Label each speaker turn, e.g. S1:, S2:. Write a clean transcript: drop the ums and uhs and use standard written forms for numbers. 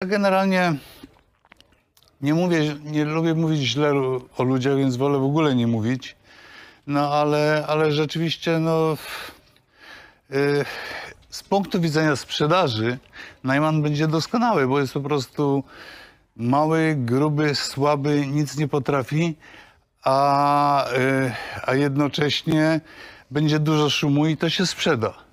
S1: Generalnie nie lubię mówić źle o ludziach, więc wolę w ogóle nie mówić. No ale rzeczywiście, z punktu widzenia sprzedaży Najman będzie doskonały, bo jest po prostu mały, gruby, słaby, nic nie potrafi, a jednocześnie będzie dużo szumu i to się sprzeda.